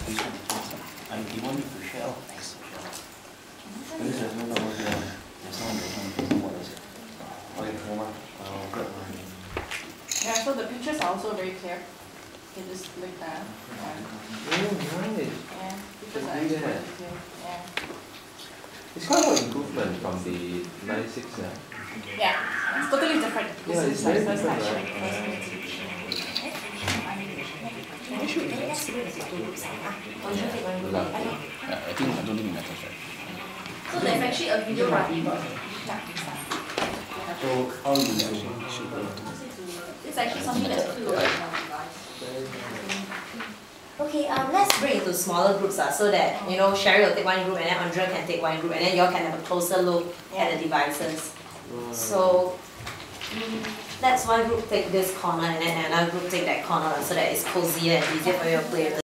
You want me to share? Oh, nice. There's no number here. There's no what is it? Okay, hold on. I'll grab mine. Yeah, so the pictures are also very clear. You can just click that. Oh, nice. Yeah, pictures are Yeah. very clear. Yeah. It's quite an improvement from the 96, yeah? Yeah, it's totally different. Yeah, it's very different, right? I think I don't think it matters, right? So there's actually a video running. So how do you shoot the It's actually something that's uploaded on the device. Okay, let's break into smaller groups so that, Sherry will take one group and then Andrea can take one group and then you all can have a closer look at the devices. So, let's one group take this corner and then another group take that corner so that it's cozier and easier for you to play with.